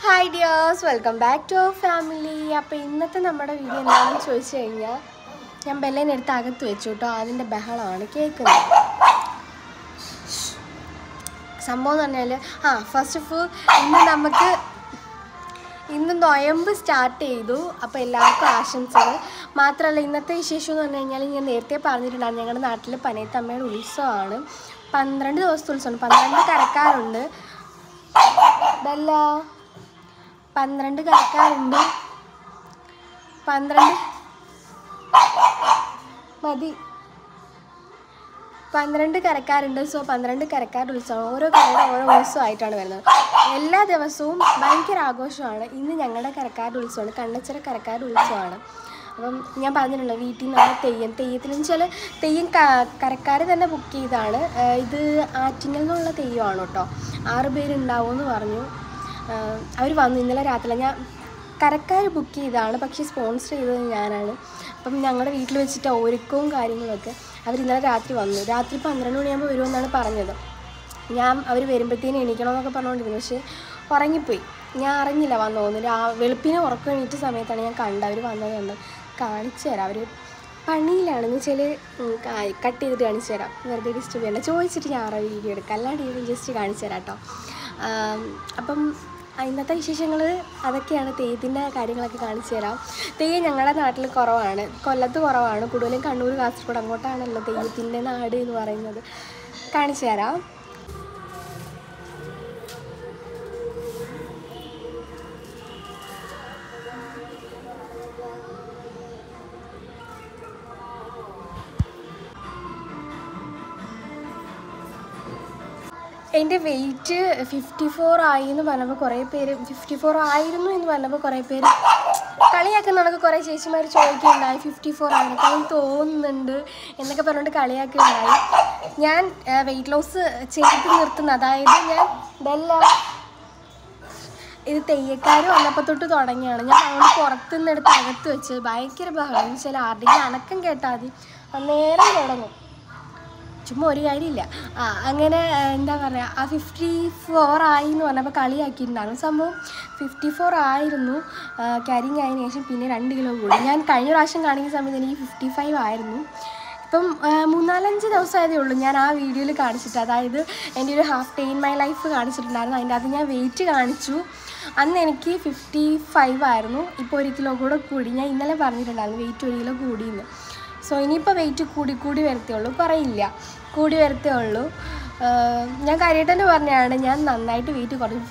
Hi dears, welcome back to our family. അപ്പോൾ ഇന്നത്തെ നമ്മുടെ വീഡിയോ എന്താണെന്ന് ചോദിച്ചു കഴിഞ്ഞാൽ, ഞാൻ ബെല്ലേനെടുത്ത് അകത്ത് വെച്ചു കേട്ടോ. അതിൻ്റെ ബഹളമാണ് കേൾക്കുന്നത്. സംഭവം എന്ന് പറഞ്ഞാൽ ഫസ്റ്റ് ഓഫ് ഓൾ ഇന്ന് നൊയമ്പ് സ്റ്റാർട്ട് ചെയ്തു. അപ്പോൾ എല്ലാവർക്കും ആശംസകൾ. മാത്രമല്ല, ഇന്നത്തെ വിശേഷം എന്ന് പറഞ്ഞു കഴിഞ്ഞാൽ ഞാൻ നേരത്തെ പറഞ്ഞിട്ടുണ്ടായിരുന്നു, ഞങ്ങളുടെ നാട്ടിൽ പനയത്തമ്മയുടെ ഉത്സവമാണ്. 12 ദിവസത്തെ ഉത്സവമാണ്. 12 കരക്കാരുണ്ട്. ബെല്ല 12 കരക്കാരുണ്ട്. 12 മതി. 12 കരക്കാരുണ്ട്. സോ 12 കരക്കാരുടെ ഉത്സവം. ഓരോ കരയുടെ ഓരോ ഉത്സവമായിട്ടാണ് വരുന്നത്. എല്ലാ ദിവസവും ഭയങ്കര ആഘോഷമാണ്. ഇന്ന് ഞങ്ങളുടെ കരക്കാരുടെ ഉത്സവമാണ്, കണ്ണച്ചിറ കരക്കാരുടെ ഉത്സവമാണ്. അപ്പം ഞാൻ പറഞ്ഞിട്ടുണ്ടല്ലോ, വീട്ടിൽ നിന്നാണ് തെയ്യത്തിനും ചില തെയ്യം കരക്കാർ തന്നെ ബുക്ക് ചെയ്താണ്. ഇത് ആറ്റിങ്ങൽ നിന്നുള്ള തെയ്യമാണ് കേട്ടോ. 6 പേരുണ്ടാവുമെന്ന് പറഞ്ഞു. അവർ വന്നു ഇന്നലെ രാത്രി. ഞാൻ കരക്കാർ ബുക്ക് ചെയ്തതാണ്, പക്ഷേ സ്പോൺസർ ചെയ്തത് ഞാനാണ്. അപ്പം ഞങ്ങളുടെ വീട്ടിൽ വെച്ചിട്ട് ഒരുക്കവും കാര്യങ്ങളൊക്കെ അവർ ഇന്നലെ രാത്രി വന്നു. രാത്രി 12 മണിയാകുമ്പോൾ വരുമെന്നാണ് പറഞ്ഞത്. അവർ വരുമ്പോഴത്തേനും എണീക്കണമെന്നൊക്കെ പറഞ്ഞുകൊണ്ടിരുന്നു, പക്ഷേ ഉറങ്ങിപ്പോയി. ഞാൻ അറിഞ്ഞില്ല വന്നു തോന്നുന്നു. വെളുപ്പിനെ ഉറക്കം എണീറ്റ സമയത്താണ് ഞാൻ കണ്ടത് അവർ വന്നത്. കാണിച്ചു തരാം. അവർ പണിയിലാണെന്ന് വെച്ചാൽ കട്ട് ചെയ്തിട്ട് കാണിച്ചു തരാം. വെറുതെ ഡിസ്റ്റർബ് ചെയ്യണ്ട. ചോദിച്ചിട്ട് ഞാൻ വീഡിയോ എടുക്കാം, അല്ലാണ്ട് ജസ്റ്റ് കാണിച്ചു തരാം കേട്ടോ. അപ്പം ഇന്നത്തെ വിശേഷങ്ങൾ അതൊക്കെയാണ്. തെയ്യത്തിൻ്റെ കാര്യങ്ങളൊക്കെ കാണിച്ചു തരാം. തെയ്യം ഞങ്ങളുടെ നാട്ടിൽ കുറവാണ്, കൊല്ലത്ത് കുറവാണ്. കൂടുതലും കണ്ണൂർ, കാസർഗോഡ് അങ്ങോട്ടാണല്ലോ തെയ്യത്തിൻ്റെ നാട് എന്ന് പറയുന്നത്. കാണിച്ചു തരാം. എൻ്റെ വെയിറ്റ് 54 ആയി എന്ന് പറഞ്ഞപ്പോൾ കുറേ പേര് 54 ആയിരുന്നു എന്ന് പറഞ്ഞപ്പോൾ കുറേ പേര് കളിയാക്കുന്നതൊക്കെ കുറേ ചേച്ചിമാർ ചോദിക്കുകയുണ്ടായി. 54 ആണെന്നൊക്കെ തോന്നുന്നുണ്ട് എന്നൊക്കെ പറഞ്ഞുകൊണ്ട് കളിയാക്കുകയുണ്ടായി. ഞാൻ വെയിറ്റ് ലോസ് ചെയ്ത് നിർത്തുന്നത്, അതായത് ഞാൻ ഇത് തെയ്യക്കാർ വന്നപ്പോൾ തൊട്ട് തുടങ്ങിയാണ്. ഞാൻ അതുകൊണ്ട് പുറത്തുനിന്ന് എടുത്ത് അകത്ത് വെച്ച് ഭയങ്കര ബഹളം എന്ന് വെച്ചാൽ ആരുടെയും അനക്കം കേട്ടാൽ മതി അന്നേരം തുടങ്ങും. ചുമ്മാ ഒരു കാര്യമില്ല. അങ്ങനെ എന്താ പറയുക, 54 ആയി എന്ന് പറഞ്ഞപ്പോൾ കളിയാക്കിയിട്ടുണ്ടായിരുന്നു. സംഭവം 54 ആയിരുന്നു. ക്യാരിങ് ആയതിനു ശേഷം പിന്നെ 2 കിലോ കൂടി. ഞാൻ കഴിഞ്ഞ പ്രാവശ്യം കാണിക്കുന്ന സമയത്ത് എനിക്ക് 55 ആയിരുന്നു. ഇപ്പം 3-4-5 ദിവസമായതേ ഉള്ളൂ ഞാൻ ആ വീഡിയോയിൽ കാണിച്ചിട്ട്. അതായത് എൻ്റെ ഒരു half day in my life കാണിച്ചിട്ടുണ്ടായിരുന്നു. അതിൻ്റെ അത് ഞാൻ വെയിറ്റ് കാണിച്ചു. അന്ന് എനിക്ക് 55 ആയിരുന്നു. ഇപ്പോൾ 1 കിലോ കൂടെ കൂടി. ഞാൻ ഇന്നലെ പറഞ്ഞിട്ടുണ്ടായിരുന്നു വെയിറ്റ് 1 കിലോ കൂടിയെന്ന്. സോ ഇനിയിപ്പോൾ വെയിറ്റ് കൂടി വരത്തേ ഉള്ളൂ, പറയില്ല, കൂടി വരത്തേ ഉള്ളൂ. ഞാൻ കാര്യമായിട്ട് തന്നെ പറഞ്ഞതാണ്, ഞാൻ നന്നായിട്ട് വെയിറ്റ് കുറച്ച്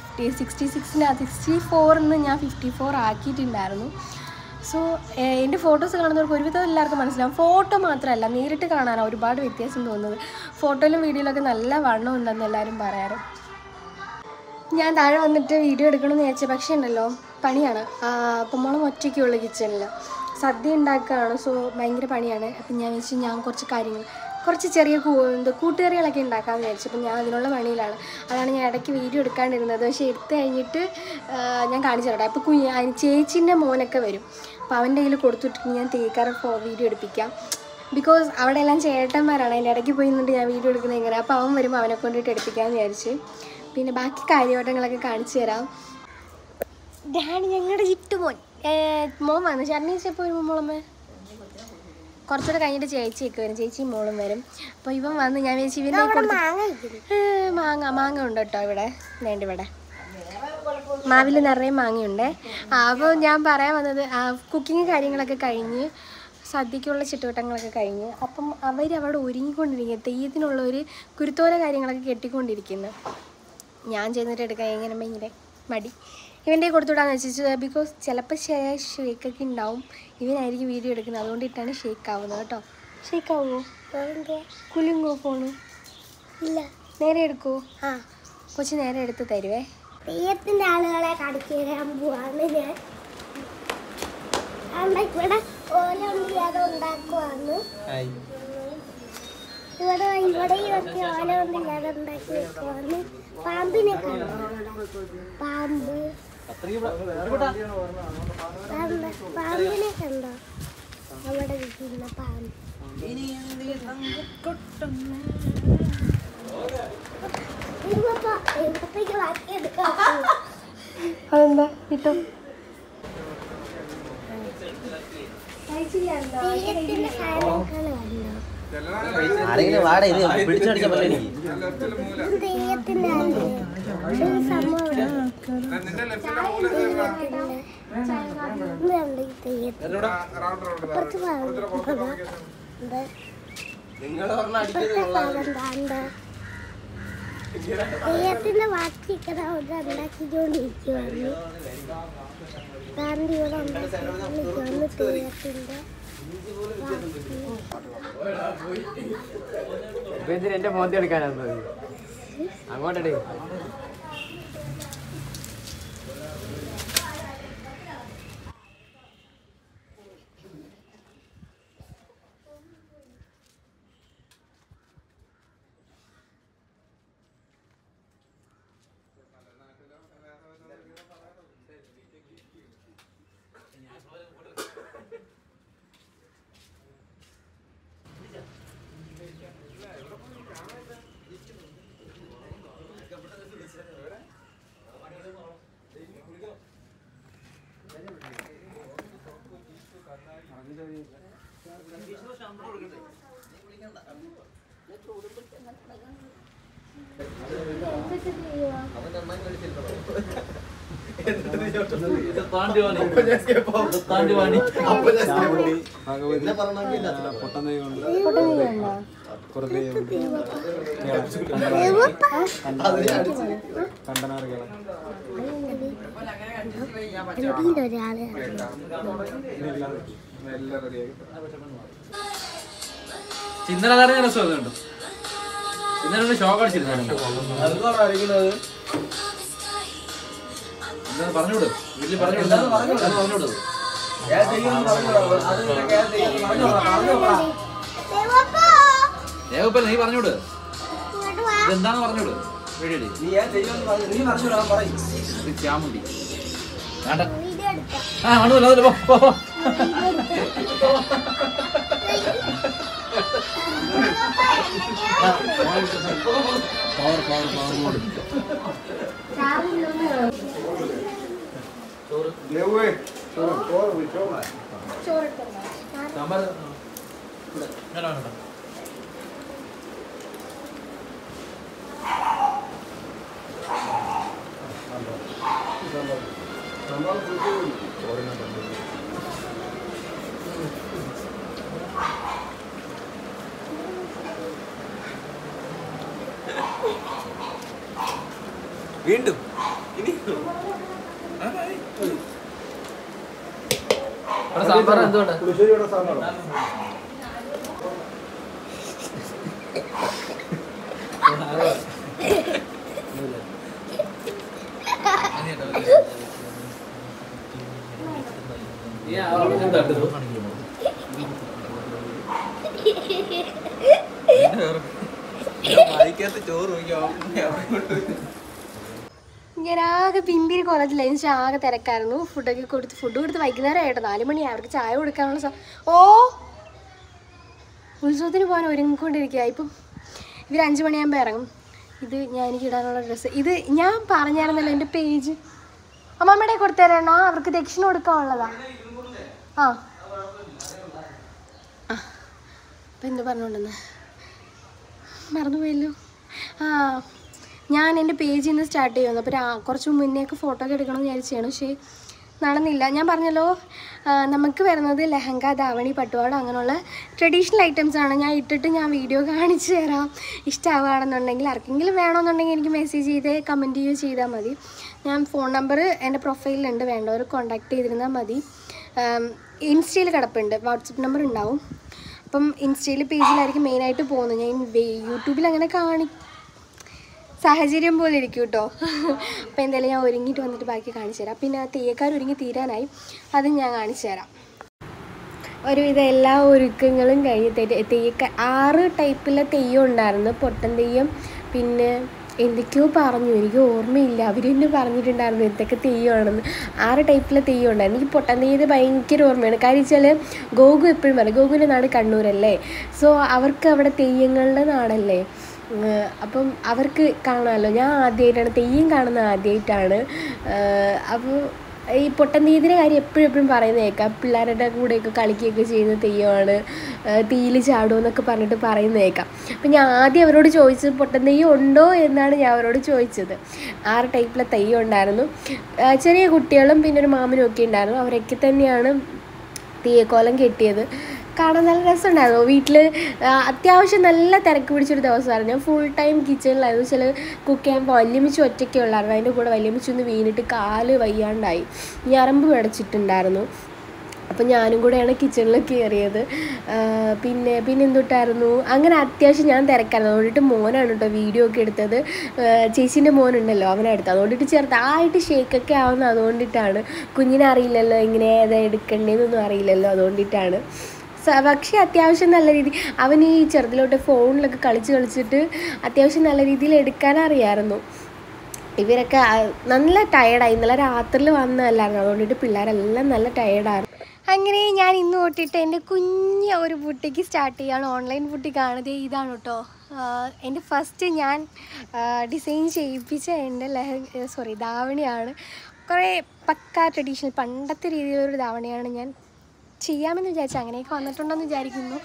64 ഞാൻ 54 ആക്കിയിട്ടുണ്ടായിരുന്നു. സോ എൻ്റെ ഫോട്ടോസ് കാണുന്നവർക്ക് ഒരുവിധം എല്ലാവർക്കും മനസ്സിലാവും. ഫോട്ടോ മാത്രമല്ല, നേരിട്ട് കാണാനാണ് ഒരുപാട് വ്യത്യാസം തോന്നുന്നത്. ഫോട്ടോയിലും വീഡിയോയിലൊക്കെ നല്ല വണ്ണം ഉണ്ടെന്ന് എല്ലാവരും പറയാറ്. ഞാൻ താഴെ വന്നിട്ട് വീഡിയോ എടുക്കണമെന്ന് വിചാരിച്ചത്, പക്ഷേ ഉണ്ടല്ലോ പണിയാണ്. അപ്പം മോളം ഒറ്റയ്ക്കുള്ളൂ കിച്ചണിൽ, സദ്യ ഉണ്ടാക്കുകയാണ്. സോ ഭയങ്കര പണിയാണ്. അപ്പം ഞാൻ വെച്ച് ഞാൻ കുറച്ച് ചെറിയ കൂട്ടുകറികളൊക്കെ ഉണ്ടാക്കാമെന്ന് വിചാരിച്ചു. അപ്പം ഞാൻ അതിനുള്ള പണിയിലാണ്. അതാണ് ഞാൻ ഇടയ്ക്ക് വീഡിയോ എടുക്കാണ്ടിരുന്നത്. പക്ഷേ എടുത്ത് കഴിഞ്ഞിട്ട് ഞാൻ കാണിച്ചു തരാം. അപ്പോൾ ചേച്ചീൻ്റെ മോനൊക്കെ വരും. അപ്പോൾ അവൻ്റെ കയ്യിൽ കൊടുത്തിട്ട് ഞാൻ തേക്കാറ് വീഡിയോ എടുപ്പിക്കാം. ബിക്കോസ് അവിടെ എല്ലാം ചേട്ടന്മാരാണ്. അതിൻ്റെ ഇടയ്ക്ക് പോയി നിന്നിട്ട് ഞാൻ വീഡിയോ എടുക്കുന്നത് എങ്ങനെ. അപ്പോൾ അവൻ വരുമ്പോൾ അവനെ കൊണ്ടിട്ട് എടുപ്പിക്കാമെന്ന് വിചാരിച്ച്. പിന്നെ ബാക്കി കാര്യവട്ടങ്ങളൊക്കെ കാണിച്ചു തരാം. ഡാഡി ഞങ്ങളുടെ ജിട്ട് മോൻ വന്നു. ഷർണീച്ചപ്പോൾ വരുമ്പോൾ മോളമ്മേ കുറച്ചുകൂടെ കഴിഞ്ഞിട്ട് ചേച്ചിയൊക്കെ വരും. ചേച്ചിയും മോളും വരും. അപ്പോൾ ഇവൻ വന്ന് ഞാൻ വിചാരിച്ചു ഇവൻ്റെ മാങ്ങ ഉണ്ട് കേട്ടോ. ഇവിടെ മാവിൽ നിറയെ മാങ്ങയുണ്ട്. അപ്പോൾ ഞാൻ പറയാൻ വന്നത്, കുക്കിങ് കാര്യങ്ങളൊക്കെ കഴിഞ്ഞ് സദ്യക്കുള്ള ചിട്ടുവട്ടങ്ങളൊക്കെ കഴിഞ്ഞ് അപ്പം അവരവിടെ ഒരുങ്ങിക്കൊണ്ടിരിക്കുക. തെയ്യത്തിനുള്ള ഒരു കുരുത്തോല കാര്യങ്ങളൊക്കെ കെട്ടിക്കൊണ്ടിരിക്കുന്നു. ഞാൻ ചെന്നിട്ട് എടുക്കാൻ എങ്ങനെ ഭയങ്കര മടി. ഇവൻ്റെ കൊടുത്തുവിടാന്ന് വെച്ചിട്ട്, ബിക്കോസ് ചിലപ്പോൾ ഷേക്കൊക്കെ ഉണ്ടാവും. ഇവനായിരിക്കും വീഡിയോ എടുക്കുന്നത്, അതുകൊണ്ടിട്ടാണ് ഷേക്ക് ആവുന്നത് കേട്ടോ. ഷേക്ക് ആവുമോ? കുലുങ്ങോ ഫോണ്? ഇല്ല, നേരെ എടുക്കൂ. കൊച്ചു നേരെ എടുത്ത് തരുവേ. തെയ്യത്തിൻ്റെ ആളുകളെ കാണിച്ചു തരാൻ പോവാണ് ഞാൻ. ഇവിടെ ഓല കൊണ്ടില്ലാതെ ഉണ്ടാക്കുവാണ്. ഇവിടെ ഇതൊക്കെ ഓല കൊണ്ടില്ലാതെ ഉണ്ടാക്കി വെക്കുവാണ്. പാമ്പിനെ കണ്ടോ? പാമ്പിനെ കണ്ടോ? അവിടെ ഇരിക്കുന്ന പാമ്പ്. അതെന്താ കിട്ടോ തെയ്യത്തിന്റെ സാധനങ്ങൾ കണ്ടോ? ആരെങ്കിലും വാടക ഇത് പിടിച്ചടിച്ചാൽ പറ്റില്ല എനിക്ക്. തെയ്യത്തിന്റെ ഒരു സംഭവം അപ്പുറത്ത് തെയ്യത്തിന്റെ ബാക്കിയൊക്കെ ഉണ്ടാക്കിക്കൊണ്ടിരിക്കുവായിരുന്നു. കാരണം ഇവിടെ ഉണ്ടാക്കിക്കൊണ്ടിരിക്കുവായിരുന്നു തെയ്യത്തിന്റെ എന്റെ മോന്തി എടുക്കാനാണ് അങ്ങോട്ടേ. ഇന്നലെ രസമുണ്ട്. ഇന്നലെ ഷോക്ക് അടിച്ചിരുന്നു. പറഞ്ഞോട് വീട്ടിൽ പറഞ്ഞോട് പറഞ്ഞോട് ദേവപ്പ നീ പറഞ്ഞോട് ഇതെന്താന്ന് പറഞ്ഞോട് വീഡിയോ ചാമുണ്ടി വേണ്ട ആ കാണൂല്ലോ അതിൽ പോ വീണ്ടും ഇനി സാമ്പാർ എന്തുകൊണ്ട് ഞാനാകെ പിമ്പിരി കോളേജിൽ എനിക്ക് ആകെ തിരക്കായിരുന്നു. ഫുഡ് കൊടുത്ത് വൈകുന്നേരം ആയിട്ടോ 4 മണിയായി. അവർക്ക് ചായ കൊടുക്കാനുള്ള ഉത്സവത്തിന് പോകാൻ ഒരുങ്ങിക്കൊണ്ടിരിക്കുക. ഇപ്പം ഇവർ 5 മണിയാകുമ്പോൾ ഇറങ്ങും. ഇത് എനിക്ക് ഇടാനുള്ള ഡ്രസ്സ്. ഇത് ഞാൻ പറഞ്ഞായിരുന്നല്ലോ എൻ്റെ പേജ് അമ്മമ്മയുടെ കൊടുത്തരണ അവർക്ക് ദക്ഷിണ കൊടുക്കാനുള്ളതാ. അപ്പം എന്ത് പറഞ്ഞുകൊണ്ടെന്ന് മറന്നുപോയല്ലോ. ഞാൻ എൻ്റെ പേജിൽ നിന്ന് സ്റ്റാർട്ട് ചെയ്യുന്നു. അപ്പോൾ കുറച്ച് മുന്നേക്ക് ഫോട്ടോ ഒക്കെ എടുക്കണമെന്ന് വിചാരിച്ചാണ്. പക്ഷേ നടന്നില്ല. ഞാൻ പറഞ്ഞല്ലോ നമുക്ക് വരുന്നത് ലെഹങ്ക, ധാവണി, പട്ടുപാട് അങ്ങനെയുള്ള ട്രഡീഷണൽ ഐറ്റംസാണ്. ഞാൻ ഇട്ടിട്ട് ഞാൻ വീഡിയോ കാണിച്ചു തരാം. ഇഷ്ടമാവുകയാണെന്നുണ്ടെങ്കിൽ ആർക്കെങ്കിലും വേണമെന്നുണ്ടെങ്കിൽ എനിക്ക് മെസ്സേജ് ചെയ്ത് കമൻറ്റ് ചെയ്യുകയോ ചെയ്താൽ മതി. ഞാൻ ഫോൺ നമ്പർ എൻ്റെ പ്രൊഫൈലിലുണ്ട്, വേണ്ടവർ കോൺടാക്ട് ചെയ്തിരുന്നാൽ മതി. ഇൻസ്റ്റയിൽ കിടപ്പുണ്ട്, വാട്സപ്പ് നമ്പർ ഉണ്ടാവും. അപ്പം ഇൻസ്റ്റയിൽ പേജിലായിരിക്കും മെയിനായിട്ട് പോകുന്നത്. ഞാൻ യൂട്യൂബിൽ അങ്ങനെ സാഹചര്യം പോലെ ഇരിക്കും കേട്ടോ. അപ്പോൾ എന്തായാലും ഞാൻ ഒരുങ്ങിയിട്ട് വന്നിട്ട് ബാക്കി കാണിച്ചു തരാം. പിന്നെ തെയ്യക്കാർ ഒരുങ്ങി തീരാനായി, അതും ഞാൻ കാണിച്ചു തരാം. ഒരുവിധം എല്ലാ ഒരുക്കങ്ങളും കഴിഞ്ഞ് 6 ടൈപ്പിലെ തെയ്യം ഉണ്ടായിരുന്നു. പൊട്ടൻ തെയ്യം, പിന്നെ എന്തൊക്കെയോ പറഞ്ഞു, എനിക്ക് ഓർമ്മയില്ല. അവർ തന്നെ പറഞ്ഞിട്ടുണ്ടായിരുന്നു എന്തൊക്കെ തെയ്യമാണെന്ന്. 6 ടൈപ്പിലെ തെയ്യം ഉണ്ടായിരുന്നു. എനിക്ക് പൊട്ടൻ തെയ്യത്തെ ഭയങ്കര ഓർമ്മയാണ്. കാര്യം വെച്ചാൽ ഗോകു എപ്പോഴും പറയും, ഗോകുവിൻ്റെ നാട് കണ്ണൂരല്ലേ. സോ അവർക്ക് അവിടെ തെയ്യങ്ങളുടെ നാടല്ലേ. അപ്പം അവർക്ക് കാണാമല്ലോ. ഞാൻ ആദ്യമായിട്ടാണ് തെയ്യം കാണുന്നത്, ആദ്യമായിട്ടാണ്. അപ്പോൾ ഈ പൊട്ടൻ തെയ്യത്തിൻ്റെ കാര്യം എപ്പോഴും പറയുന്നത് കേൾക്കാം. പിള്ളേരുടെ കൂടെയൊക്കെ കളിക്കുകയൊക്കെ ചെയ്യുന്ന തെയ്യമാണ്, തീയിൽ ചാടുമെന്നൊക്കെ പറഞ്ഞിട്ട് പറയുന്നത് കേൾക്കാം. അപ്പം ഞാൻ ആദ്യം അവരോട് ചോദിച്ചത് പൊട്ടൻ തെയ്യം ഉണ്ടോ എന്നാണ് ഞാൻ അവരോട് ചോദിച്ചത്. 6 ടൈപ്പിലെ തെയ്യം ഉണ്ടായിരുന്നു. ചെറിയ കുട്ടികളും പിന്നെ ഒരു മാമനും ഒക്കെ ഉണ്ടായിരുന്നു. അവരൊക്കെ തന്നെയാണ് തെയ്യക്കോലം കെട്ടിയത്. കാണാൻ നല്ല രസമുണ്ടായിരുന്നു. വീട്ടിൽ അത്യാവശ്യം നല്ല തിരക്ക് പിടിച്ചൊരു ദിവസമായിരുന്നു. ഞാൻ ഫുൾ ടൈം കിച്ചണിലായിരുന്നു. ചില കുക്ക് ചെയ്യുമ്പോൾ വല്യമ്മച്ചി ഒറ്റയ്ക്കേ ഉള്ളായിരുന്നു. അതിൻ്റെ കൂടെ വല്യമ്മച്ചി ഒന്ന് വീണിട്ട് കാല് വയ്യാണ്ടായി, ഞരമ്പ് പിടച്ചിട്ടുണ്ടായിരുന്നു. അപ്പം ഞാനും കൂടെയാണ് കിച്ചണിൽ കയറിയത്. പിന്നെ എന്തുട്ടായിരുന്നു, അങ്ങനെ അത്യാവശ്യം ഞാൻ തിരക്കായിരുന്നു. അതുകൊണ്ടിട്ട് മോനാണ് കേട്ടോ വീഡിയോ ഒക്കെ എടുത്തത്. ചേച്ചീൻ്റെ മോനുണ്ടല്ലോ, അവനെ എടുത്തത്. അതുകൊണ്ടിട്ട് ചെറുതായിട്ട് ഷേക്കൊക്കെ ആവുന്നത് അതുകൊണ്ടിട്ടാണ്. കുഞ്ഞിനെ അറിയില്ലല്ലോ ഇങ്ങനെ ഏതാ എടുക്കേണ്ടതെന്നൊന്നും അറിയില്ലല്ലോ, അതുകൊണ്ടിട്ടാണ്. പക്ഷേ അത്യാവശ്യം നല്ല രീതി അവൻ ഈ ചെറുതിലോട്ട് ഫോണിലൊക്കെ കളിച്ചിട്ട് അത്യാവശ്യം നല്ല രീതിയിൽ എടുക്കാനറിയായിരുന്നു. ഇവരൊക്കെ നല്ല ടയേർഡായി. ഇന്നലെ രാത്രിയിൽ വന്നതല്ലായിരുന്നു, അതുകൊണ്ടിട്ട് പിള്ളേരെല്ലാം നല്ല ടയേർഡായിരുന്നു. അങ്ങനെ ഞാൻ ഇന്ന് തൊട്ടിട്ട് എൻ്റെ കുഞ്ഞ ഒരു ബുട്ടിക്ക് സ്റ്റാർട്ട് ചെയ്യുകയാണ്. ഓൺലൈൻ ബുട്ടിക്കാണ്. ഇതാണ് കേട്ടോ എൻ്റെ ഫസ്റ്റ് ഞാൻ ഡിസൈൻ ചെയ്യിപ്പിച്ച എൻ്റെ ധാവണിയാണ്. കുറേ പക്കാ ട്രഡീഷണൽ പണ്ടത്തെ രീതിയിലൊരു ധാവണിയാണ് ഞാൻ ചെയ്യാമെന്ന് വിചാരിച്ചു. അങ്ങനെയൊക്കെ വന്നിട്ടുണ്ടെന്ന് വിചാരിക്കുന്നു.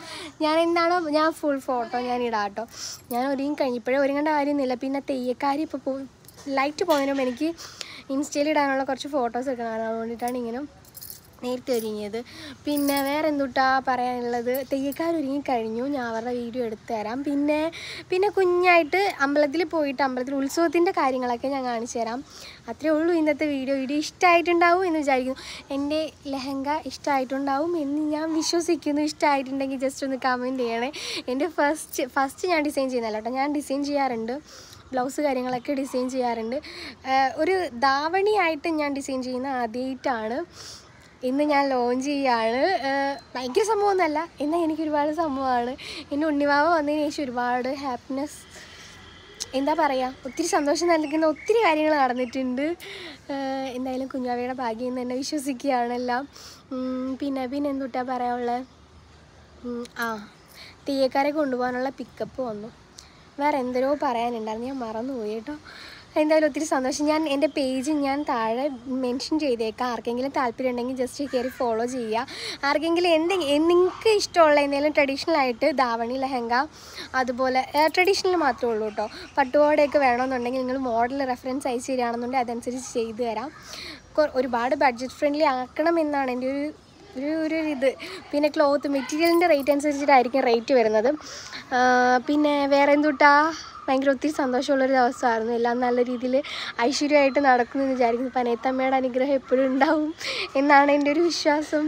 ഞാൻ ഫുൾ ഫോട്ടോ ഞാൻ ഇടാം കേട്ടോ. ഞാൻ ഇപ്പോഴേ ഒരുങ്ങേണ്ട കാര്യമൊന്നുമില്ല. പിന്നെ തെയ്യക്കാരി ഇപ്പോൾ ലൈറ്റ് പോയതിനും എനിക്ക് ഇൻസ്റ്റയിൽ ഇടാനുള്ള കുറച്ച് ഫോട്ടോസ് എടുക്കണമായിരുന്നു. അതുകൊണ്ടിട്ടാണ് ഇങ്ങനെ നേരത്തെ ഒരുങ്ങിയത്. പിന്നെ വേറെ എന്തുട്ടാ പറയാനുള്ളത്, തെയ്യക്കാരൊരുങ്ങി കഴിഞ്ഞു. ഞാൻ അവരുടെ വീഡിയോ എടുത്തു തരാം. പിന്നെ കുഞ്ഞായിട്ട് അമ്പലത്തിൽ പോയിട്ട് അമ്പലത്തിൽ ഉത്സവത്തിൻ്റെ കാര്യങ്ങളൊക്കെ ഞാൻ കാണിച്ചു തരാം. അത്രയേ ഉള്ളൂ ഇന്നത്തെ വീഡിയോ ഇഷ്ടമായിട്ടുണ്ടാവും എന്ന് വിചാരിക്കുന്നു. എൻ്റെ ലെഹങ്ക ഇഷ്ടമായിട്ടുണ്ടാവും എന്ന് ഞാൻ വിശ്വസിക്കുന്നു. ഇഷ്ടമായിട്ടുണ്ടെങ്കിൽ ജസ്റ്റ് ഒന്ന് കമൻറ്റ് ചെയ്യണേ. എൻ്റെ ഫസ്റ്റ് ഞാൻ ഡിസൈൻ ചെയ്യുന്നതല്ല കേട്ടോ, ഞാൻ ഡിസൈൻ ചെയ്യാറുണ്ട്. ബ്ലൗസ് കാര്യങ്ങളൊക്കെ ഡിസൈൻ ചെയ്യാറുണ്ട്. ഒരു ധാവണിയായിട്ട് ഞാൻ ഡിസൈൻ ചെയ്യുന്ന ആദ്യമായിട്ടാണ്. ഇന്ന് ഞാൻ ലോഞ്ച് ചെയ്യുകയാണ്. ഭയങ്കര സംഭവമൊന്നുമല്ല, എന്നാൽ എനിക്കൊരുപാട് സംഭവമാണ്. എൻ്റെ ഉണ്ണിവാവ വന്നതിന് ശേഷം ഒരുപാട് ഹാപ്പിനെസ്, എന്താ പറയുക, ഒത്തിരി സന്തോഷം നൽകുന്ന ഒത്തിരി കാര്യങ്ങൾ നടന്നിട്ടുണ്ട്. എന്തായാലും കുഞ്ഞാവയുടെ ഭാഗ്യം എന്ന് തന്നെ വിശ്വസിക്കുകയാണ് എല്ലാം. പിന്നെ എന്തുട്ടാ പറയാനുള്ളത്, തെയ്യക്കാരെ കൊണ്ടുപോകാനുള്ള പിക്കപ്പ് വന്നു. വേറെ എന്തോ പറയാനുണ്ടായിരുന്നു, ഞാൻ മറന്നുപോയി കേട്ടോ. എന്തായാലും ഒത്തിരി സന്തോഷം. ഞാൻ എൻ്റെ പേജ് ഞാൻ താഴെ മെൻഷൻ ചെയ്തേക്കാം. ആർക്കെങ്കിലും താല്പര്യം ഉണ്ടെങ്കിൽ ജസ്റ്റ് കയറി ഫോളോ ചെയ്യുക. ആർക്കെങ്കിലും നിങ്ങൾക്ക് ഇഷ്ടമുള്ള എന്തെങ്കിലും ട്രഡീഷണലായിട്ട് ധാവണി, ലെഹങ്ക, അതുപോലെ ട്രഡീഷണൽ മാത്രമേ ഉള്ളൂ കേട്ടോ. പട്ടുപാവാടയൊക്കെ വേണമെന്നുണ്ടെങ്കിൽ നിങ്ങൾ മോഡൽ റെഫറൻസ് അയച്ചു തരികയാണെന്നുണ്ടെങ്കിൽ അതനുസരിച്ച് ചെയ്തു തരാം. ഒരുപാട് ബഡ്ജറ്റ് ഫ്രണ്ട്ലി ആക്കണമെന്നാണ് എൻ്റെ ഒരു ഇത്. പിന്നെ ക്ലോത്ത് മെറ്റീരിയലിൻ്റെ റേറ്റ് അനുസരിച്ചിട്ടായിരിക്കും റേറ്റ് വരുന്നത്. പിന്നെ വേറെ എന്തുട്ടാ, ഭയങ്കര ഒത്തിരി സന്തോഷമുള്ളൊരു ദിവസമായിരുന്നു. എല്ലാം നല്ല രീതിയിൽ ഐശ്വര്യമായിട്ട് നടക്കുമെന്ന് വിചാരിക്കുന്നു. പനയത്തമ്മയുടെ അനുഗ്രഹം എപ്പോഴും ഉണ്ടാവും എന്നാണ് എൻ്റെ ഒരു വിശ്വാസം.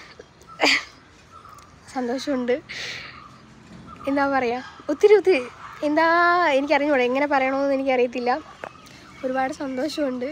സന്തോഷമുണ്ട്, എന്താ പറയുക, ഒത്തിരി എനിക്കറിഞ്ഞൂടെ എങ്ങനെ പറയണമെന്ന് എനിക്കറിയത്തില്ല. ഒരുപാട് സന്തോഷമുണ്ട്.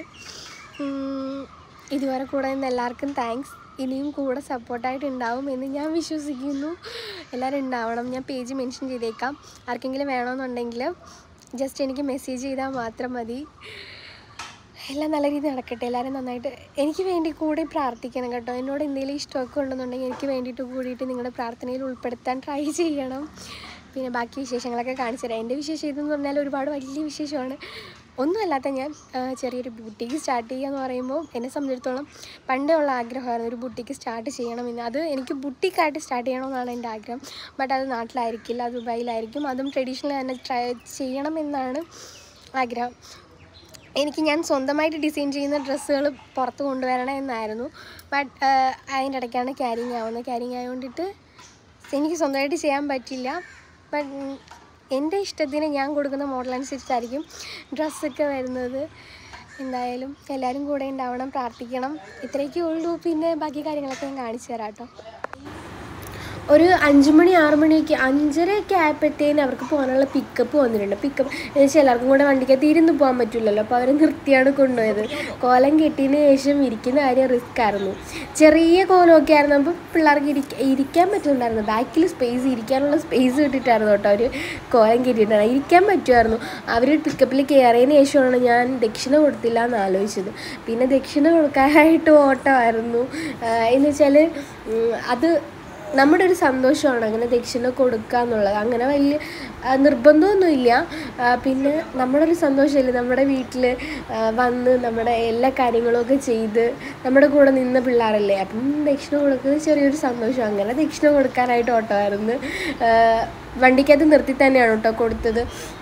ഇതുവരെ കൂടെ നിന്ന് എല്ലാവർക്കും താങ്ക്സ്. ഇനിയും കൂടെ സപ്പോർട്ടായിട്ട് ഉണ്ടാവും എന്ന് ഞാൻ വിശ്വസിക്കുന്നു. എല്ലാവരും ഉണ്ടാവണം. ഞാൻ പേജ് മെൻഷൻ ചെയ്തേക്കാം. ആർക്കെങ്കിലും വേണമെന്നുണ്ടെങ്കിൽ ജസ്റ്റ് എനിക്ക് മെസ്സേജ് ചെയ്താൽ മാത്രം മതി. എല്ലാം നല്ല രീതിയിൽ നടക്കട്ടെ. എല്ലാവരും നന്നായിട്ട് എനിക്ക് വേണ്ടി കൂടി പ്രാർത്ഥിക്കണം കേട്ടോ. എന്നോട് എന്തെങ്കിലും ഇഷ്ടമൊക്കെ ഉണ്ടെന്നുണ്ടെങ്കിൽ എനിക്ക് വേണ്ടിയിട്ട് കൂടിയിട്ട് നിങ്ങളുടെ പ്രാർത്ഥനയിൽ ഉൾപ്പെടുത്താൻ ട്രൈ ചെയ്യണം. പിന്നെ ബാക്കി വിശേഷങ്ങളൊക്കെ കാണിച്ചു തരാം. എൻ്റെ വിശേഷം ഇതെന്ന് പറഞ്ഞാൽ ഒരുപാട് വലിയ വിശേഷമാണ്. ഒന്നുമല്ലാത്ത ഞാൻ ചെറിയൊരു ബുട്ടിക്ക് സ്റ്റാർട്ട് ചെയ്യുക എന്ന് പറയുമ്പോൾ എന്നെ സംബന്ധിച്ചിടത്തോളം പണ്ടേ ഉള്ള ആഗ്രഹമായിരുന്നു ഒരു ബുട്ടിക്ക് സ്റ്റാർട്ട് ചെയ്യണമെന്ന്. അത് എനിക്ക് ബുട്ടിക്കായിട്ട് സ്റ്റാർട്ട് ചെയ്യണമെന്നാണ് എൻ്റെ ആഗ്രഹം. ബട്ട് അത് നാട്ടിലായിരിക്കില്ല, അത് ദുബായിലായിരിക്കും. അതും ട്രഡീഷണൽ തന്നെ ട്രൈ ചെയ്യണമെന്നാണ് ആഗ്രഹം. ഞാൻ സ്വന്തമായിട്ട് ഡിസൈൻ ചെയ്യുന്ന ഡ്രസ്സുകൾ പുറത്ത് കൊണ്ടുവരണം എന്നായിരുന്നു. ബട്ട് അതിൻ്റെ ഇടയ്ക്കാണ് ക്യാരിങ് ആയതുകൊണ്ടിട്ട് എനിക്ക് സ്വന്തമായിട്ട് ചെയ്യാൻ പറ്റില്ല. ബട്ട് എൻ്റെ ഇഷ്ടത്തിന് ഞാൻ കൊടുക്കുന്ന മോഡൽ അനുസരിച്ചായിരിക്കും ഡ്രസ്സൊക്കെ വരുന്നത്. എന്തായാലും എല്ലാവരും കൂടെ ഉണ്ടാവണം, പ്രാർത്ഥിക്കണം. ഇത്രയൊക്കെ ഉള്ളൂ. പിന്നെ ബാക്കി കാര്യങ്ങളൊക്കെ ഞാൻ കാണിച്ചു തരാം കേട്ടോ. ഒരു 5 മണി 6 മണിയൊക്കെ 5:30 ആയപ്പോഴത്തേന് അവർക്ക് പോകാനുള്ള പിക്കപ്പ് വന്നിട്ടുണ്ട്. പിക്കപ്പ് എന്ന് വെച്ചാൽ എല്ലാവർക്കും കൂടെ വണ്ടിക്കകത്ത് ഇരുന്ന് പോകാൻ പറ്റില്ലല്ലോ. അപ്പോൾ അവർ നിർത്തിയാണ് കൊണ്ടുപോയത്. കോലം കെട്ടിയതിന് ശേഷം ഇരിക്കുന്ന കാര്യം റിസ്ക് ആയിരുന്നു. ചെറിയ കോലമൊക്കെ ആയിരുന്നു. അപ്പോൾ പിള്ളേർക്ക് ഇരിക്കാൻ പറ്റുന്നുണ്ടായിരുന്നു. ബാക്കിൽ ഇരിക്കാനുള്ള സ്പേസ് കിട്ടിയിട്ടായിരുന്നു കേട്ടോ അവർ കോലം കെട്ടിയിട്ടാണ്. ഇരിക്കാൻ പറ്റുമായിരുന്നു. അവർ പിക്കപ്പിൽ കയറിയതിന് ശേഷമാണ് ഞാൻ ദക്ഷിണ കൊടുത്തില്ല എന്ന് ആലോചിച്ചത്. പിന്നെ ദക്ഷിണ കൊടുക്കാനായിട്ട് ഓട്ടമായിരുന്നു. എന്ന് വെച്ചാൽ അത് നമ്മുടെ ഒരു സന്തോഷമാണ് അങ്ങനെ ദക്ഷിണ കൊടുക്കുക എന്നുള്ളത്. അങ്ങനെ വലിയ നിർബന്ധമൊന്നുമില്ല. പിന്നെ നമ്മുടെ ഒരു സന്തോഷമല്ലേ, നമ്മുടെ വീട്ടിൽ വന്ന് നമ്മുടെ എല്ലാ കാര്യങ്ങളൊക്കെ ചെയ്ത് നമ്മുടെ കൂടെ നിന്ന പിള്ളേരല്ലേ. അപ്പം ദക്ഷിണ കൊടുക്കുന്നത് ചെറിയൊരു സന്തോഷം. അങ്ങനെ ദക്ഷിണ കൊടുക്കാനായിട്ട് ഓട്ടമായിരുന്നു. വണ്ടിക്കകത്ത് നിർത്തി തന്നെയാണ് കേട്ടോ കൊടുത്തത്.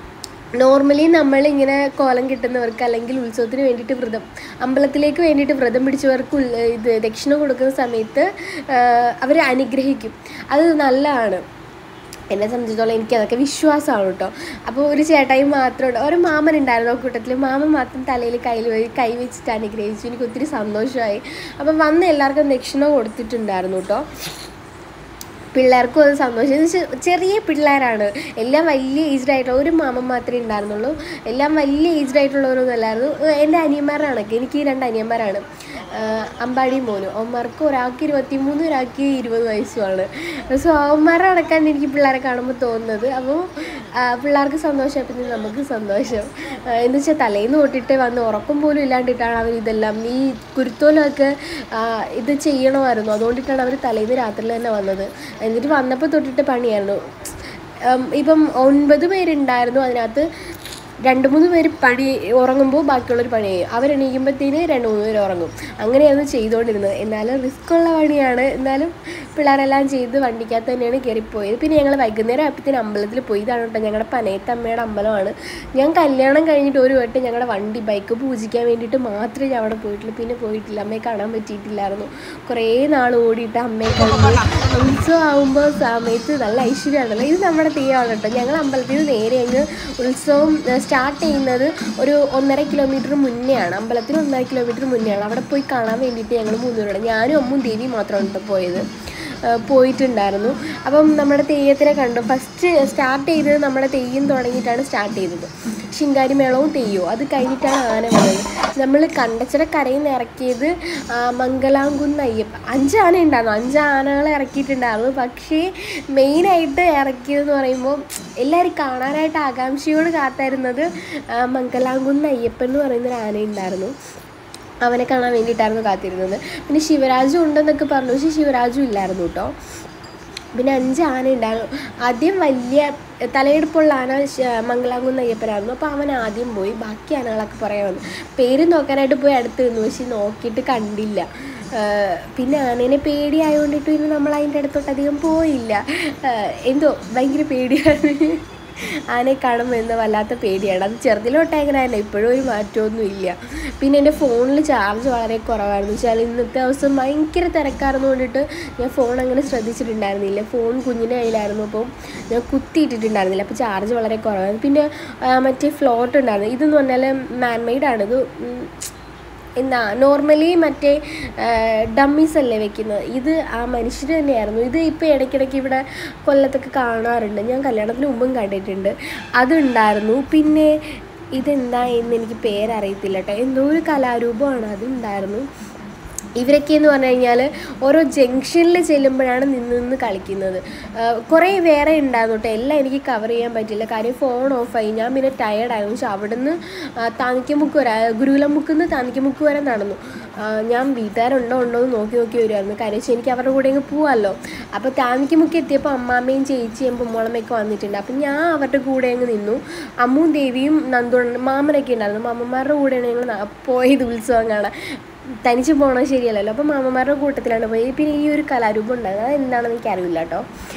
നോർമലി നമ്മളിങ്ങനെ കോലം കിട്ടുന്നവർക്ക് അല്ലെങ്കിൽ ഉത്സവത്തിന് വേണ്ടിയിട്ട് അമ്പലത്തിലേക്ക് വേണ്ടിയിട്ട് വ്രതം പിടിച്ചവർക്ക് ഇത് ദക്ഷിണ കൊടുക്കുന്ന സമയത്ത് അവർ അനുഗ്രഹിക്കും. അത് നല്ലതാണ്. എന്നെ സംബന്ധിച്ചിടത്തോളം എനിക്കതൊക്കെ വിശ്വാസമാണ് കേട്ടോ. അപ്പോൾ ഒരു ചേട്ടായി മാത്രമുണ്ട്, ഒരു മാമൻ ഉണ്ടായിരുന്നു ആ കൂട്ടത്തിൽ. മാമൻ മാത്രം തലയിൽ കൈ വെച്ചിട്ട് അനുഗ്രഹിച്ചു. എനിക്ക് ഒത്തിരി സന്തോഷമായി. അപ്പം വന്ന് എല്ലാവർക്കും ദക്ഷിണ കൊടുത്തിട്ടുണ്ടായിരുന്നു കേട്ടോ. പിള്ളേർക്കും അത് സന്തോഷം. ചെറിയ പിള്ളേരാണ് എല്ലാം, വലിയ ഏജ്ഡ് ആയിട്ടുള്ള ഒരു മാമൻ മാത്രമേ ഉണ്ടായിരുന്നുള്ളൂ. എല്ലാം വലിയ ഏജ്ഡ് ആയിട്ടുള്ളവരൊന്നും അല്ലായിരുന്നു. എൻ്റെ അനിയന്മാരാണൊക്കെ, എനിക്ക് 2 അനിയന്മാരാണ്, അമ്പാടി മോനും. അവന്മാർക്ക് ഒരാൾക്ക് 23 ഒരാൾക്ക് 20 വയസ്സുമാണ്. സോ അവന്മാരെ അടക്കാൻ എനിക്ക് പിള്ളേരെ കാണുമ്പോൾ തോന്നുന്നത്. അപ്പോൾ പിള്ളേർക്ക് സന്തോഷം, പിന്നെ നമുക്ക് സന്തോഷം. എന്ന് വെച്ചാൽ തലേന്ന് തൊട്ടിട്ട് വന്ന് ഉറക്കം പോലും ഇല്ലാണ്ടിട്ടാണ് അവരിതെല്ലാം ഈ കുരുത്തോലൊക്കെ ഇത് ചെയ്യണമായിരുന്നു. അതുകൊണ്ടിട്ടാണ് അവർ തലേന്ന് രാത്രിയിൽ തന്നെ വന്നത്. എന്നിട്ട് വന്നപ്പോൾ തൊട്ടിട്ട് പണിയായിരുന്നു. ഇപ്പം 9 പേരുണ്ടായിരുന്നു. അതിനകത്ത് 2-3 പേര് ഉറങ്ങുമ്പോൾ ബാക്കിയുള്ളൊരു പണി ചെയ്യും. അവരെണീക്കുമ്പോഴത്തേന് 2-3 പേര് ഉറങ്ങും. അങ്ങനെയാണ് ചെയ്തുകൊണ്ടിരുന്നത്. എന്നാലും റിസ്ക് ഉള്ള പണിയാണ്. എന്നാലും പിള്ളേരെല്ലാം ചെയ്ത് വണ്ടിക്കകത്ത് തന്നെയാണ് കയറിപ്പോയത്. പിന്നെ ഞങ്ങൾ വൈകുന്നേരം ആയപ്പോഴത്തേന് അമ്പലത്തിൽ പോയി. ഇതാണ് കേട്ടോ ഞങ്ങളുടെ പനയത്തമ്മയുടെ അമ്പലമാണ്. ഞാൻ കല്യാണം കഴിഞ്ഞിട്ട് ഒരു വട്ടം ഞങ്ങളുടെ ബൈക്ക് പൂജിക്കാൻ വേണ്ടിയിട്ട് മാത്രമേ ഞാൻ അവിടെ പോയിട്ടുള്ളൂ. പിന്നെ പോയിട്ടില്ല. അമ്മയെ കാണാൻ പറ്റിയിട്ടില്ലായിരുന്നു. കുറേ നാൾ ഓടിയിട്ട് അമ്മയെ കണ്ട്. ഉത്സവം ആകുമ്പോൾ സമയത്ത് നല്ല ഐശ്വര്യമാണല്ലോ. ഇത് നമ്മുടെ തെയ്യമാണ് കേട്ടോ. ഞങ്ങൾ അമ്പലത്തിൽ നിന്ന് നേരെ അങ്ങ് ഉത്സവം സ്റ്റാർട്ട് ചെയ്യുന്നത് ഒരു 1.5 കിലോമീറ്റർ മുന്നെയാണ്. അമ്പലത്തിന് 1.5 കിലോമീറ്റർ മുന്നെയാണ്. അവിടെ പോയി കാണാൻ വേണ്ടിയിട്ട് ഞങ്ങൾ 3 പേരുടെ, ഞാനും അമ്മും ദേവിയും മാത്രമാണ് കേട്ടോ പോയിട്ടുണ്ടായിരുന്നു. അപ്പം നമ്മുടെ തെയ്യത്തിനെ കണ്ടു. ഫസ്റ്റ് സ്റ്റാർട്ട് ചെയ്തത് നമ്മുടെ തെയ്യം തുടങ്ങിയിട്ടാണ് സ്റ്റാർട്ട് ചെയ്തത്. ശിങ്കാരി മേളവും തെയ്യവും അത് കഴിഞ്ഞിട്ടാണ് ആന വന്നത്. നമ്മൾ കണ്ടച്ചിറ കരയിൽ നിന്ന് ഇറക്കിയത് മംഗലാംകുന്ന് അയ്യപ്പ 5 ആന ഉണ്ടായിരുന്നു. 5 ആനകളെ ഇറക്കിയിട്ടുണ്ടായിരുന്നു. പക്ഷേ മെയിനായിട്ട് ഇറക്കിയതെന്ന് പറയുമ്പോൾ എല്ലാവരും കാണാനായിട്ട് ആകാംക്ഷയോട് കാത്തിരുന്നത് മംഗലാംകുന്ന് അയ്യപ്പൻ എന്ന് പറയുന്നൊരു ആന ഉണ്ടായിരുന്നു. അവനെ കാണാൻ വേണ്ടിയിട്ടായിരുന്നു കാത്തിരുന്നത്. പിന്നെ ശിവരാജു ഉണ്ടെന്നൊക്കെ പറഞ്ഞു. പക്ഷേ ശിവരാജു ഇല്ലായിരുന്നു കേട്ടോ. പിന്നെ 5 ആന ഉണ്ടായിരുന്നു. ആദ്യം വലിയ തലയെടുപ്പുള്ള ആന മംഗലാംകുന്ന് അയ്യപ്പനായിരുന്നു. അപ്പോൾ അവൻ ആദ്യം പോയി. ബാക്കി ആനകളൊക്കെ പറയാൻ വന്നു. പേര് നോക്കാനായിട്ട് പോയി അടുത്ത് നിന്നു. പക്ഷേ നോക്കിയിട്ട് കണ്ടില്ല. പിന്നെ ആനേനെ പേടിയായതുകൊണ്ടിട്ട് പിന്നെ നമ്മൾ അതിൻ്റെ അടുത്തോട്ട് അധികം പോയില്ല. എന്തോ ഭയങ്കര പേടിയാണ്. ആനയെ കാണുമ്പോൾ എന്തോ വല്ലാത്ത പേടിയാണ്. അത് ചെറുതിലോട്ട് അങ്ങനെ തന്നെ, ഇപ്പോഴും ഒരു മാറ്റമൊന്നും ഇല്ല. പിന്നെ എൻ്റെ ഫോണിൽ ചാർജ് വളരെ കുറവായിരുന്നു. വെച്ചാൽ ഇന്നത്തെ ദിവസം ഭയങ്കര തിരക്കായിരുന്നു കൊണ്ടിട്ട് ഞാൻ ഫോൺ അങ്ങനെ ശ്രദ്ധിച്ചിട്ടുണ്ടായിരുന്നില്ല. ഫോൺ കുഞ്ഞിൻ്റെ കയ്യിലായിരുന്നു. അപ്പം ഞാൻ കുത്തിയിട്ടിട്ടുണ്ടായിരുന്നില്ല. അപ്പോൾ ചാർജ് വളരെ കുറവായിരുന്നു. പിന്നെ മറ്റേ ഫ്ലോട്ട് ഉണ്ടായിരുന്നു. ഇതെന്ന് പറഞ്ഞാൽ മാൻമെയ്ഡാണ്. ഇത് നോർമലി മറ്റേ ഡമ്മീസ് അല്ലേ വെക്കുന്നത്. ഇത് ആ മനുഷ്യർ തന്നെയായിരുന്നു. ഇത് ഇപ്പോൾ ഇടയ്ക്കിടയ്ക്ക് ഇവിടെ കൊല്ലത്തൊക്കെ കാണാറുണ്ട്. ഞാൻ കല്യാണത്തിന് മുമ്പും കണ്ടിട്ടുണ്ട്. അതുണ്ടായിരുന്നു. പിന്നെ ഇതെന്താ എന്ന് എനിക്ക് പേരറിയത്തില്ല കേട്ടോ. എന്തോ ഒരു കലാരൂപമാണ്, അതുണ്ടായിരുന്നു. ഇവരൊക്കെ എന്ന് പറഞ്ഞു കഴിഞ്ഞാൽ ഓരോ ജംഗ്ഷനിൽ ചെല്ലുമ്പോഴാണ് നിന്ന് കളിക്കുന്നത്. കുറേ വേറെ ഉണ്ടായിരുന്നു കേട്ടോ. എല്ലാം എനിക്ക് കവർ ചെയ്യാൻ പറ്റില്ല, കാര്യം ഫോൺ ഓഫായി. ഞാൻ പിന്നെ ടയേർഡായിരുന്നു. പക്ഷെ അവിടെ നിന്ന് താന്നിക്കമുക്ക് വരെ, ഗുരുകുലമുക്കിൽ താന്നിക്കമുക്ക് വരെ നടന്നു. ഞാൻ വീട്ടുകാരുണ്ടോ എന്ന് നോക്കി വരുമായിരുന്നു. കാര്യം വെച്ചാൽ എനിക്ക് അവരുടെ കൂടെ അങ്ങ് പോവാമല്ലോ. അപ്പോൾ താന്നിക്കമുക്ക് എത്തിയപ്പോൾ അമ്മാമ്മയും ചേച്ചിയും പൊമ്മോളമ്മയൊക്കെ വന്നിട്ടുണ്ട്. അപ്പം ഞാൻ അവരുടെ കൂടെ അങ്ങ് നിന്നു. അമ്മും ദേവിയും മാമനൊക്കെ ഉണ്ടായിരുന്നു. മാമന്മാരുടെ കൂടെയാണ് ഞങ്ങൾ പോയത് ഉത്സവം കാണാൻ. തനിച്ച് പോകണത് ശരിയല്ലല്ലോ. അപ്പം മാമന്മാരുടെ കൂട്ടത്തിലാണ് പോയി. പിന്നെ ഈ ഒരു കലാരൂപം ഉണ്ടായിരുന്നു. അത് എന്താണെന്ന് എനിക്കറിയില്ല കേട്ടോ.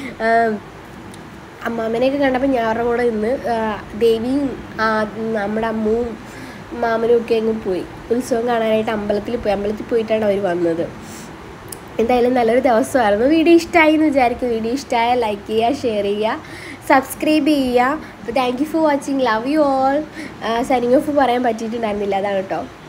അമ്മാമ്മനെയൊക്കെ കണ്ടപ്പോൾ ഞാൻ അവരുടെ കൂടെ നിന്ന് ദേവിയും നമ്മുടെ അമ്മുവും മാമനും ഒക്കെ അങ്ങ് പോയി. ഉത്സവം കാണാനായിട്ട് അമ്പലത്തിൽ പോയിട്ടാണ് അവർ വന്നത്. എന്തായാലും നല്ലൊരു ദിവസമായിരുന്നു. വീഡിയോ ഇഷ്ടമായി എന്ന് വിചാരിക്കും. വീഡിയോ ഇഷ്ടമായാൽ ലൈക്ക് ചെയ്യുക, ഷെയർ ചെയ്യുക, സബ്സ്ക്രൈബ് ചെയ്യുക. അപ്പോൾ thank you for watching. Love you all. Signing off പറയാൻ പറ്റിയിട്ടുണ്ടായിരുന്നില്ല, അതാണ് കേട്ടോ.